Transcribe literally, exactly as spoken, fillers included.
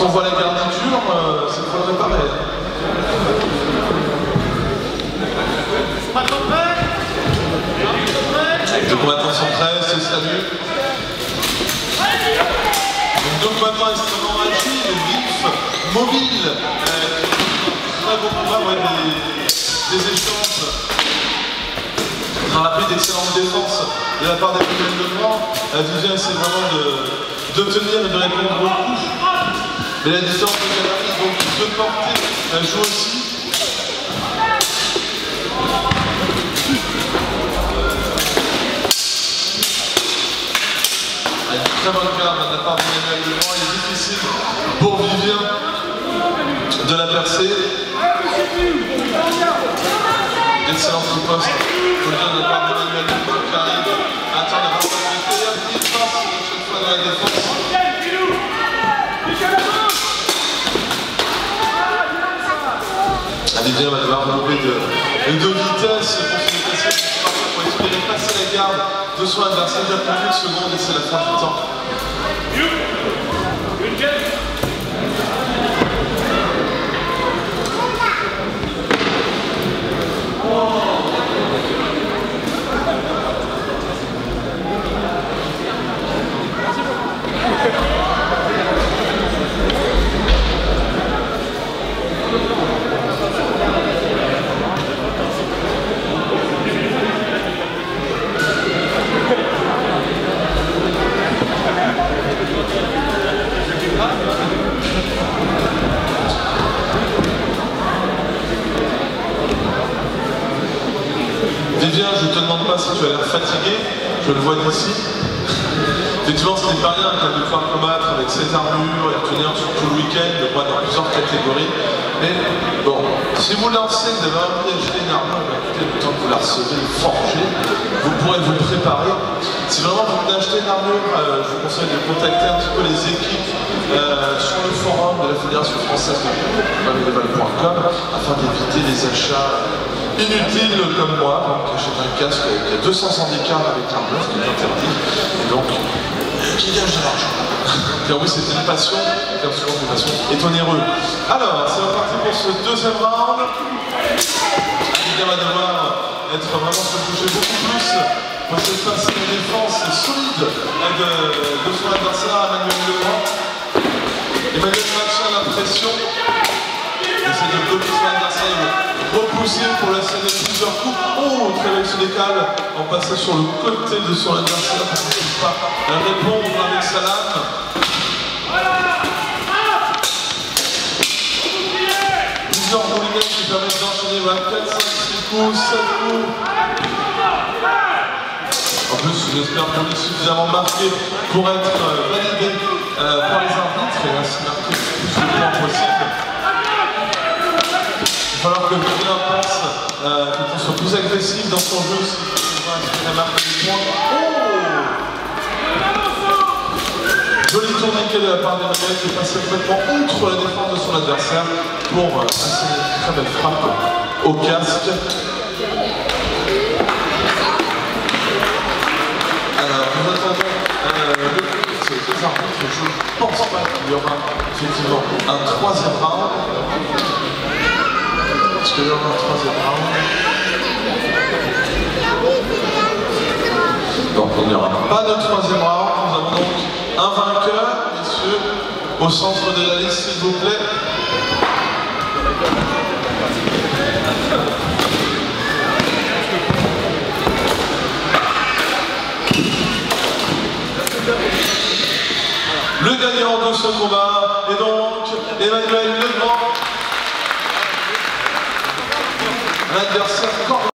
on voit la garniture, euh, c'est pour le réparer. Les combattants sont prêts, se saluent. Donc deux combattants extrêmement agiles, vifs, mobiles, euh, très beau combat, ouais, des, des échanges. Très rapide, excellente défense de la part d'Emmanuel Legrand. La Vivien essaie vraiment de, de tenir et de répondre au coup. Mais la distance de Gabarit, donc de portée, elle joue aussi. Très bonne garde de la part d'Emmanuel Legrand. Il est difficile pour Vivien de la percer. Excellent riposte de la part d'Emmanuel Legrand qui arrive à attendre la possibilité. Il passe cette fois dans la défense. Vivien va devoir relouper de, de vitesse pour se déplacer, pour espérer passer la garde de son adversaire. Il y a plus de secondes et c'est la fin du temps. Vivien, je ne te demande pas si tu as l'air fatigué, je le vois d'ici. Effectivement, ce n'est pas rien de pouvoir combattre avec cette armure et tenir sur tout le week-end, de combattre dans plusieurs catégories. Mais bon, si vous lancez, vous avez envie d'acheter une armure, bah, écoutez, le temps que vous la recevez, forgée, vous pourrez vous préparer. Si vraiment vous voulez acheter une armure, euh, je vous conseille de contacter un petit peu les équipes euh, sur le forum de la Fédération Française de Médeval point com afin d'éviter les achats inutiles comme moi, donc j'ai un casque qui a deux cents handicaps avec l'armure, ce qui est interdit, et donc qui gage de l'argent. Car oui, c'était une passion, car souvent une passion est onéreux. Alors, c'est reparti pour ce deuxième round. Vivien va devoir être vraiment se bouger beaucoup plus pour essayer de passer une défense solide de, de son adversaire, Emmanuel Legrand. Emmanuel maintient la pression, essaie de bloquer son adversaire, repousser pour la scène de plusieurs coups. Oh, très bien, se décale en passant sur le côté de son adversaire pour qu'il ne puisse pas répondre avec sa lame. Plusieurs roulets qui permettent d'enchaîner quatre, cinq, six coups, sept coups. En plus, j'espère qu'on est suffisamment marqué pour être validé euh, par les arbitres et ainsi marquer le plus de points possible. Il va falloir que Vivien pense euh, qu'il soit plus agressif dans son jeu si il va espérer marquer des points. Oh, joli tourniquet de la part d'Emmanuel qui est passé complètement outre la défense de son adversaire pour euh, passer une très belle frappe au casque. Alors, nous attendons euh, le coup des arbitres. Je ne pense pas qu'il y aura effectivement un troisième round. Est-ce qu'il y aura un troisième round? Donc il n'y aura pas de troisième round. Nous avons donc un vainqueur, messieurs, au centre de la liste, s'il vous plaît. Le gagnant de ce combat est donc Emmanuel Legrand. L'adversaire